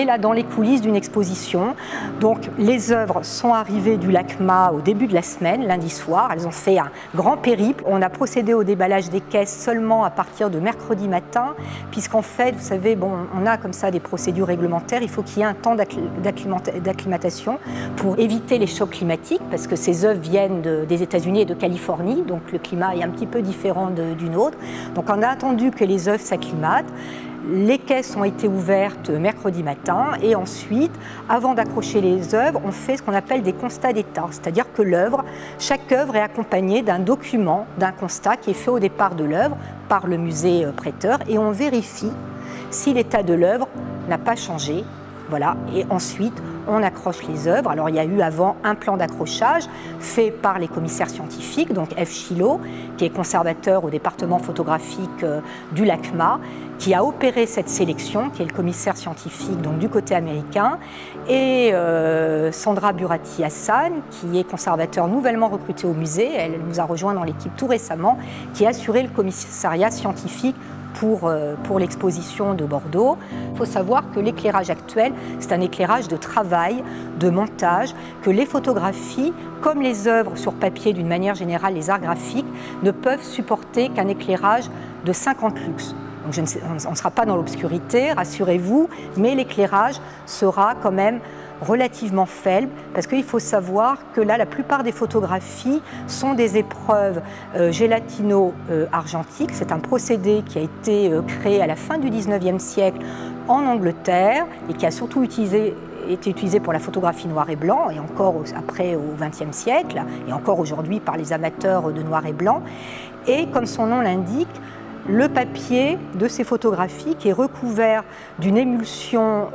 est là dans les coulisses d'une exposition. Donc les œuvres sont arrivées du LACMA au début de la semaine, lundi soir. Elles ont fait un grand périple. On a procédé au déballage des caisses seulement à partir de mercredi matin, puisqu'en fait, vous savez, bon, on a comme ça des procédures réglementaires. Il faut qu'il y ait un temps d'acclimatation pour éviter les chocs climatiques, parce que ces œuvres viennent des États-Unis et de Californie, donc le climat est un petit peu différent du nôtre. Donc on a attendu que les œuvres s'acclimatent. Les caisses ont été ouvertes mercredi matin et ensuite, avant d'accrocher les œuvres, on fait ce qu'on appelle des constats d'état, c'est-à-dire que chaque œuvre est accompagnée d'un document, d'un constat qui est fait au départ de l'œuvre par le musée prêteur et on vérifie si l'état de l'œuvre n'a pas changé. Voilà. Et ensuite, on accroche les œuvres. Alors, il y a eu avant un plan d'accrochage fait par les commissaires scientifiques, donc F. Chilot, qui est conservateur au département photographique du LACMA, qui a opéré cette sélection, qui est le commissaire scientifique donc, du côté américain, et Sandra Burati-Hassan, qui est conservateur nouvellement recruté au musée. Elle nous a rejoint dans l'équipe tout récemment, qui a assuré le commissariat scientifique pour l'exposition de Bordeaux. Il faut savoir que l'éclairage actuel, c'est un éclairage de travail, de montage, que les photographies, comme les œuvres sur papier d'une manière générale, les arts graphiques, ne peuvent supporter qu'un éclairage de 50 lux. Donc on ne sera pas dans l'obscurité, rassurez-vous, mais l'éclairage sera quand même relativement faible, parce qu'il faut savoir que là, la plupart des photographies sont des épreuves gélatino-argentiques. C'est un procédé qui a été créé à la fin du 19e siècle en Angleterre et qui a surtout été utilisé pour la photographie noir et blanc et encore après au XXe siècle et encore aujourd'hui par les amateurs de noir et blanc. Et comme son nom l'indique, le papier de ces photographies qui est recouvert d'une émulsion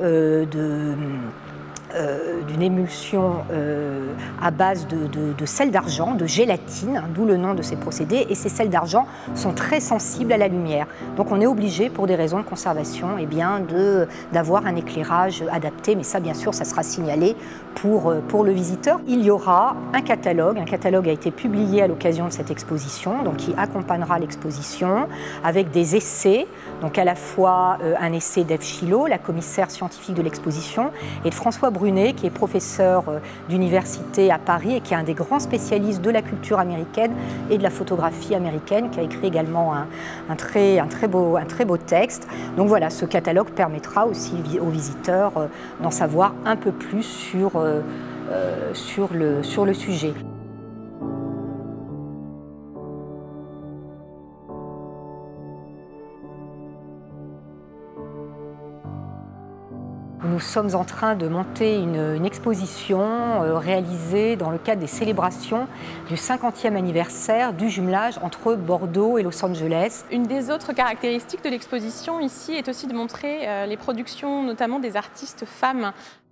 à base de sel d'argent, de gélatine, d'où le nom de ces procédés, et ces sels d'argent sont très sensibles à la lumière. Donc on est obligé, pour des raisons de conservation, d'avoir un éclairage adapté, mais ça bien sûr, ça sera signalé pour le visiteur. Il y aura un catalogue a été publié à l'occasion de cette exposition, donc qui accompagnera l'exposition, avec des essais, donc à la fois un essai d'Ève Chilot, la commissaire scientifique de l'exposition, et de François Brunet, qui est professeur d'université à Paris et qui est un des grands spécialistes de la culture américaine et de la photographie américaine, qui a écrit également un très beau texte. Donc voilà, ce catalogue permettra aussi aux visiteurs d'en savoir un peu plus sur le sujet. Nous sommes en train de monter une exposition réalisée dans le cadre des célébrations du 50e anniversaire du jumelage entre Bordeaux et Los Angeles. Une des autres caractéristiques de l'exposition ici est aussi de montrer les productions notamment des artistes femmes